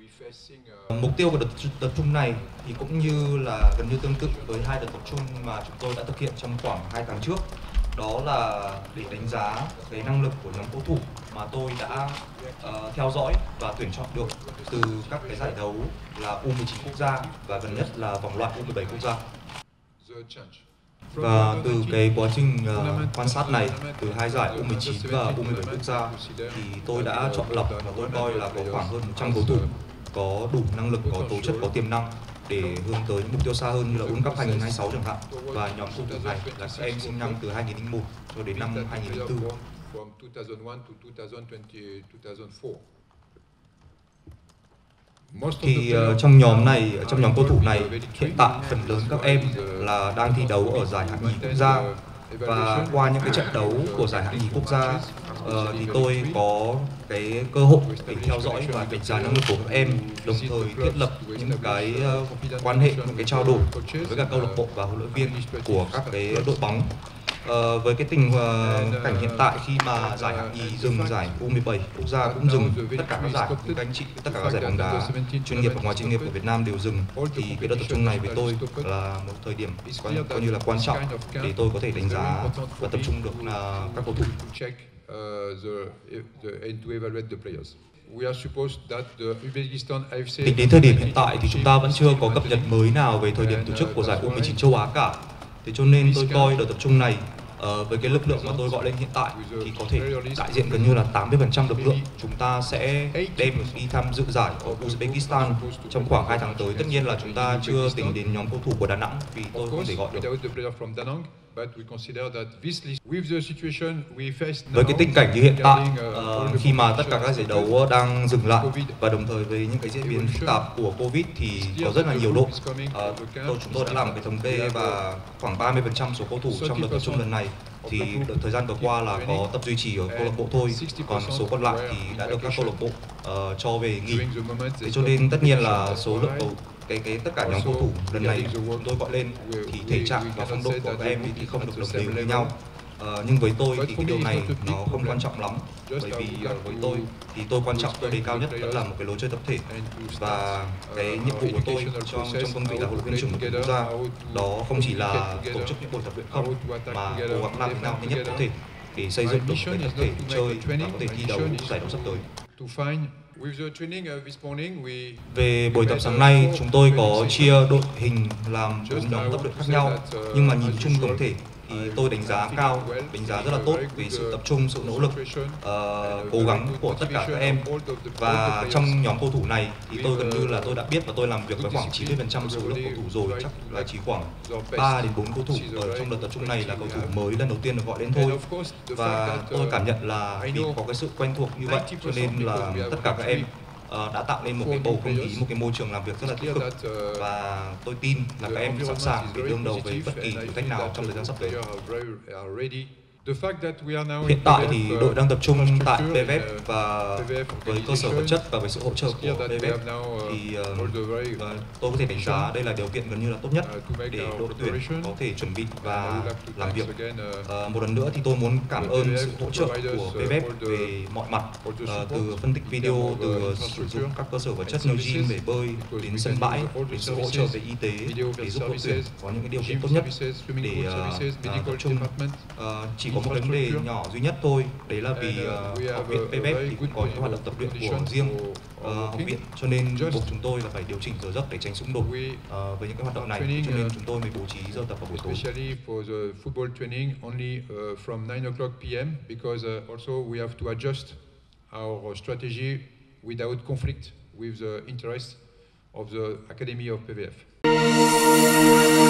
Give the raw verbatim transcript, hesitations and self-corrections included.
Mục tiêu của đợt tập trung này thì cũng như là gần như tương tự với hai đợt tập trung mà chúng tôi đã thực hiện trong khoảng hai tháng trước. Đó là để đánh giá cái năng lực của nhóm cầu thủ mà tôi đã uh, theo dõi và tuyển chọn được từ các cái giải đấu là U mười chín quốc gia và gần nhất là vòng loại U mười bảy quốc gia. Và từ cái quá trình uh, quan sát này, từ hai giải U mười chín và U mười bảy quốc gia thì tôi đã chọn lọc và tôi coi là có khoảng hơn một trăm cầu thủ có đủ năng lực, có tố chất, có tiềm năng để hướng tới những mục tiêu xa hơn như là World Cup hai nghìn không trăm hai mươi sáu chẳng hạn. Và nhóm cầu thủ này là các em sinh năm từ hai nghìn không trăm lẻ một cho đến năm hai nghìn không trăm lẻ bốn. Thì uh, trong nhóm này, trong nhóm cầu thủ này, hiện tại phần lớn các em là đang thi đấu ở giải hạng nhì quốc gia. Và qua những cái trận đấu của giải hạng nhì quốc gia uh, thì tôi có cái cơ hội để theo dõi và đánh giá năng lực của các em, đồng thời thiết lập những cái uh, quan hệ, những cái trao đổi với các câu lạc bộ và huấn luyện viên của các cái đội bóng. Uh, với cái tình uh, cảnh hiện tại khi mà giải hạng nhì dừng, giải U mười bảy quốc gia cũng dừng, tất cả các giải, các anh chị, tất cả các giải bóng đá chuyên nghiệp và ngoài chuyên nghiệp của Việt Nam đều dừng, thì cái đợt tập trung này với tôi là một thời điểm coi, coi như là quan trọng để tôi có thể đánh giá và tập trung được là các cầu thủ. Tính đến thời điểm hiện tại thì chúng ta vẫn chưa có cập nhật mới nào về thời điểm tổ chức của giải U mười chín châu Á cả. Thế cho nên tôi coi đợt tập trung này uh, với cái lực lượng mà tôi gọi lên hiện tại thì có thể đại diện gần như là tám mươi phần trăm lực lượng chúng ta sẽ đem đi tham dự giải ở Uzbekistan trong khoảng hai tháng tới. Tất nhiên là chúng ta chưa tính đến nhóm cầu thủ của Đà Nẵng vì tôi không thể gọi được. Với cái tình cảnh như hiện tại, uh, khi mà tất cả các giải đấu đang dừng lại và đồng thời với những cái diễn biến phức tạp của Covid thì có rất là nhiều đội. Uh, tôi, chúng tôi đã làm cái thống kê và khoảng ba mươi phần trăm số cầu thủ trong đợt tập trung lần này thì đợt thời gian vừa qua là có tập duy trì ở câu lạc bộ thôi, còn số còn lại thì đã được các câu lạc bộ uh, cho về nghỉ. Thế cho nên tất nhiên là số lượng cầu cái cái tất cả nhóm cầu thủ lần này chúng tôi gọi lên thì thể trạng và phong độ của các em thì không được đồng đều với nhau. Uh, nhưng với tôi thì cái điều này nó không quan trọng lắm, bởi vì uh, với tôi thì tôi quan trọng, tôi đề cao nhất vẫn là một cái lối chơi tập thể, và cái nhiệm vụ của tôi trong trong công việc là huấn luyện viên trưởng một quốc gia đó không chỉ là tổ chức những buổi tập luyện không, mà cố gắng làm thế nào nhanh nhất có thể để xây dựng được một cái tập thể chơi và có thể thi đấu giải đấu sắp tới. Về buổi tập sáng nay, chúng tôi có chia đội hình làm bốn nhóm tập luyện khác nhau, nhưng mà nhìn chung tổng thể thì tôi đánh giá cao, đánh giá rất là tốt về sự tập trung, sự nỗ lực, uh, cố gắng của tất cả các em. Và trong nhóm cầu thủ này thì tôi gần như là tôi đã biết và tôi làm việc với khoảng chín mươi phần trăm số lượng cầu thủ rồi, chắc là chỉ khoảng ba đến bốn cầu thủ ở trong đợt tập trung này là cầu thủ mới lần đầu tiên được gọi lên thôi. Và tôi cảm nhận là vì có cái sự quen thuộc như vậy cho nên là tất cả các em Uh, đã tạo nên một cái bầu không khí, một cái môi trường làm việc rất là tích cực, và tôi tin là các em sẵn sàng để đương đầu với bất kỳ thử thách nào trong thời gian sắp tới. Hiện tại thì đội đang tập trung tại pê vê ép và với cơ sở vật chất và với sự hỗ trợ của pê vê ép thì uh, tôi có thể đánh giá đây là điều kiện gần như là tốt nhất để đội tuyển có thể chuẩn bị và làm việc. Uh, một lần nữa thì tôi muốn cảm ơn sự hỗ trợ của pê vê ép về mọi mặt, uh, từ phân tích video, từ sử dụng các cơ sở vật chất như gym, bể bơi, đến sân bãi, đến sự hỗ trợ về y tế để giúp đội tuyển có những cái điều kiện tốt nhất để uh, tập trung. Uh, chỉ có một vấn đề nhỏ duy nhất thôi, đấy là vì uh, học viện pê vê ép thì cũng có những hoạt động tập luyện của riêng uh, học viện, cho nên buộc chúng tôi là phải điều chỉnh giờ giấc để tránh xung đột uh, với những cái hoạt động này, cho nên chúng tôi mới bố trí giờ tập vào buổi tối. Especially for the football training only uh, from nine o'clock p m because uh, also we have to adjust our strategy without conflict with the interests of the Academy of pê vê ép.